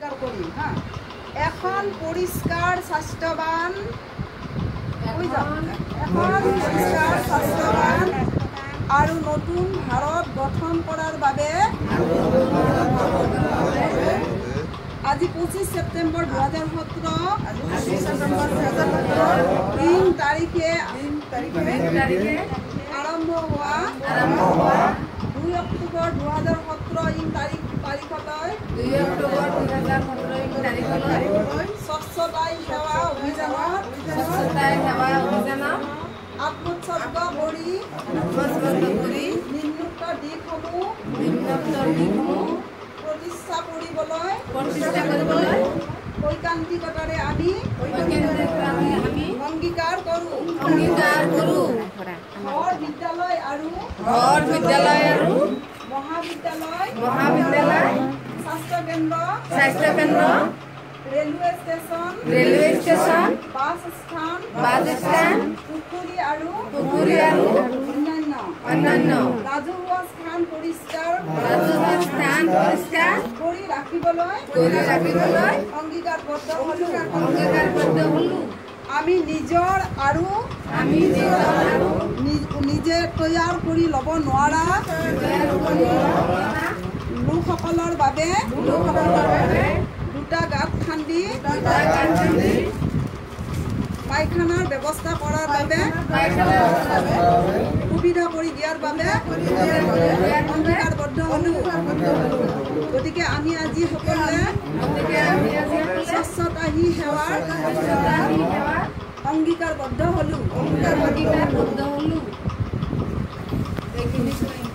এখন পৰিষ্কাৰ স্বাস্থ্যৱান আৰু নতুন ভাৰত গঠন কৰাৰ বাবে আজি 25 ছেপ্টেম্বৰ 2017 তাৰিখে আৰম্ভ হোৱা 2 অক্টোবৰ 2017 তাৰিখলৈ স্বচ্ছতাই সেৱা অভিযানত আত্মোৎসৰ্গ কৰি নিম্নোক্ত দিশসমূহ প্ৰতিষ্ঠা কৰিবলৈ ঐকান্তিকতাৰে আমি অংগীকাৰ কৰোঁ। ঘৰ বিদ্যালয় আৰু মহাবিদ্যালয় স্বাস্থ্য কেন্দ্ৰ ৰেলৱে ষ্টেচন বাছ ষ্টেণ্ড পুখুৰী আৰু অন্যান্য ৰাজহুৱা স্থান পৰিষ্কাৰ কৰি ৰাখিবলৈ অংগীকাৰবদ্ধ হ'লো। আমি নিজৰ আৰু নিজে তৈয়াৰ কৰি ল'ব নোৱাৰা লোকসকলৰ বাবে দুটা গাঁত খান্দি পায়খানাৰ ব্যৱস্থা কৰাৰ বাবে সুবিধা কৰি দিয়াৰ বাবে অংগীকাৰবদ্ধ হ'লো। গতিকে আমি আজি সকলোৱে স্বচ্ছতা হি সেৱাৰ অংগীকাৰবদ্ধ হ'লো।